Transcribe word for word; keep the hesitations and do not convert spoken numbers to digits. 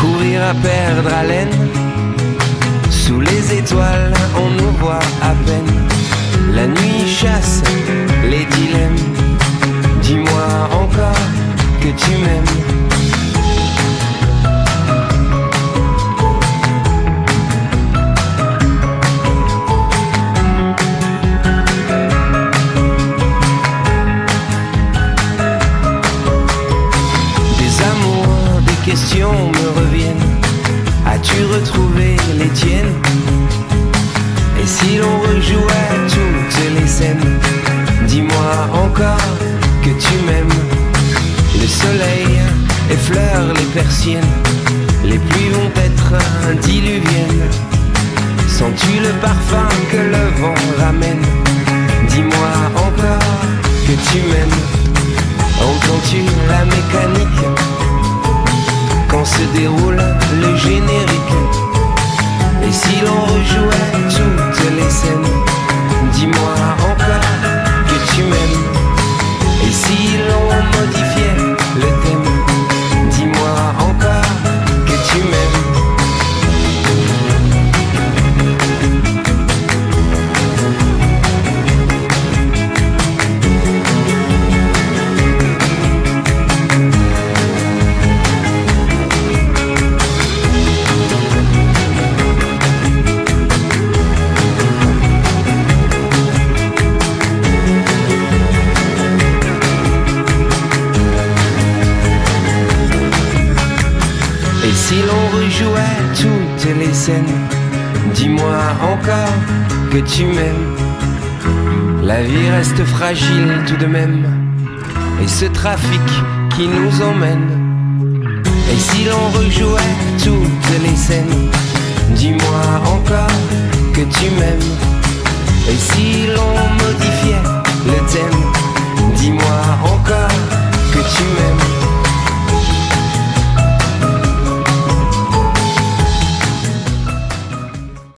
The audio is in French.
courir à perdre haleine. Sous les étoiles, on nous voit à peine. La nuit chasse les dilemmes. Dis-moi encore que tu m'aimes. Des amours, des questions me reviennent. As-tu retrouvé les tiennes? Et si l'on rejouait toutes les scènes? Dis-moi encore que tu m'aimes. Le soleil effleure les persiennes. Les pluies vont être diluviennes. Sens-tu le parfum que le vent ramène? Dis-moi encore que tu m'aimes. Entends-tu la mécanique quand se déroule le générique? Et si l'on rejouait toutes les scènes? Dis-moi encore que tu m'aimes. Et si l'on modifiait le thème? Dis-moi encore que tu m'aimes. Et si l'on rejouait toutes les scènes? Dis-moi encore que tu m'aimes. La vie reste fragile tout de même. Et ce trafic qui nous emmène. Et si l'on rejouait toutes les scènes? Dis-moi encore que tu m'aimes. Et si l'on modifiait le thème?